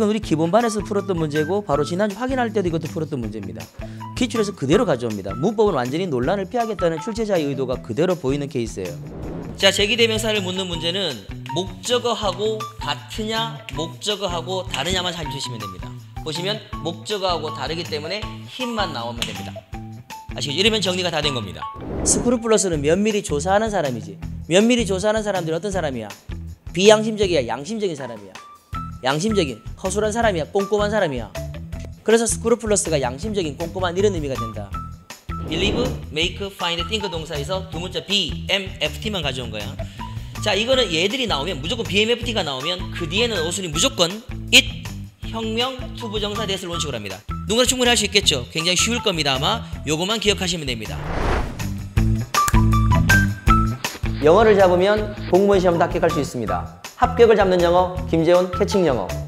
이건 우리 기본반에서 풀었던 문제고 바로 지난주 확인할 때도 이것도 풀었던 문제입니다. 기출에서 그대로 가져옵니다. 문법은 완전히 논란을 피하겠다는 출제자의 의도가 그대로 보이는 케이스예요. 자, 제기대명사를 묻는 문제는 목적어하고 같으냐 목적어하고 다르냐만 살펴주시면 됩니다. 보시면 목적어하고 다르기 때문에 힘만 나오면 됩니다. 아시겠죠? 이러면 정리가 다 된 겁니다. 스크루플러스는 면밀히 조사하는 사람이지. 면밀히 조사하는 사람들은 어떤 사람이야? 비양심적이야? 양심적인 사람이야? 양심적인, 허술한 사람이야? 꼼꼼한 사람이야? 그래서 스크루플러스가 양심적인, 꼼꼼한 이런 의미가 된다. believe, make, find, think 동사에서 두 문자 be, am, ft만 가져온 거야. 자, 이거는 얘들이 나오면 무조건 BMFT가 나오면 그 뒤에는 어순이 무조건 it, 혁명, 투부정사, 대슬 원칙으로 합니다. 누구나 충분히 할 수 있겠죠? 굉장히 쉬울 겁니다. 아마 요거만 기억하시면 됩니다. 영어를 잡으면 공무원 시험도 합격할 수 있습니다. 합격을 잡는 영어, 김재원 캐칭 영어.